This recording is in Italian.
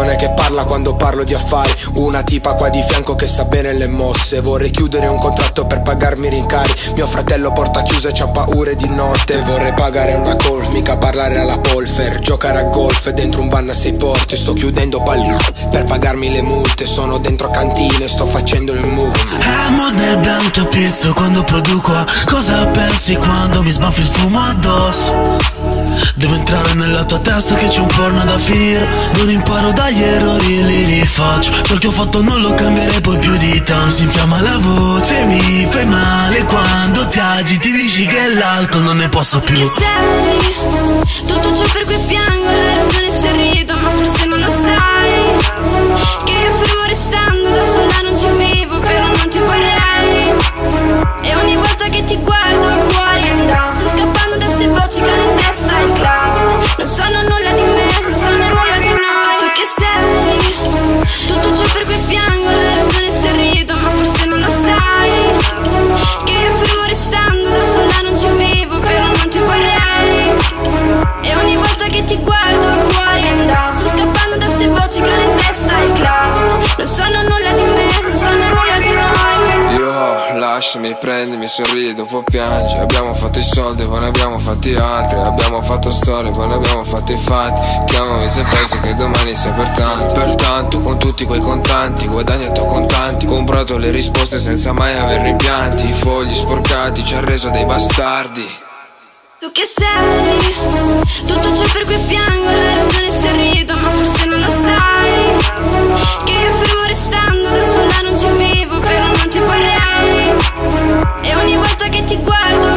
persone che parla quando parlo di affari. Una tipa qua di fianco che sa bene le mosse. Vorrei chiudere un contratto per pagarmi i rincari. Mio fratello porta chiuso e c'ha paure di notte. Vorrei pagare una call, mica parlare alla polfer. Giocare a golf dentro un ban a 6 porte. Sto chiudendo palli per pagarmi le multe. Sono dentro cantine, sto facendo il move. Amo nel bianco pizzo quando produco. Cosa pensi quando mi sbaffi il fumo addosso? Devo entrare nella tua testa che c'è un porno da finire. Non imparo dagli errori, li rifaccio. Ciò che ho fatto non lo cambierei poi più di tanto. Si infiamma la voce, mi fai male quando ti agiti. Dici che l'alcol non ne posso più. Che sei tutto ciò per cui piango. La ragione se rido ma forse non lo sai. Che io fermo restando da sola non ci vivo. Però non ti vorrei. E ogni volta che ti guardo il cuore andrà. Sto scappando da se voci che hanno in testa il clown. Non sanno nulla di me, non sanno nulla di noi. Tu che sei tutto ciò per cui piango. La ragione se rido ma forse non lo sai. Che io fermo restando da sola non ci vivo. Però non ti vorrei. E ogni volta che ti guardo il cuore andrà. Sto scappando da se voci che hanno in testa il clown. Non sanno nulla di me, non sanno nulla di noi. Io lasciami, prendimi, sorrido, poi piangi. Abbiamo fatto i soldi, poi ne abbiamo fatti altri. Abbiamo fatto storie, poi ne abbiamo fatti fatti. Chiamami se pensi che domani sia per tanto. Pertanto con tutti quei contanti guadagnato contanti. Comprato le risposte senza mai aver rimpianti. I fogli sporcati ci ha reso dei bastardi. Tu che sei tutto ciò per cui piango. La ragione se rido ma forse non lo sai. Che io fermo restando da sola non ci vivo. Però non ti vorrei. E ogni volta che ti guardo